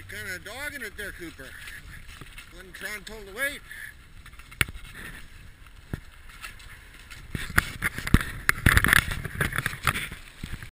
kind of dogging it there, Cooper. Letting Tron pull the weight.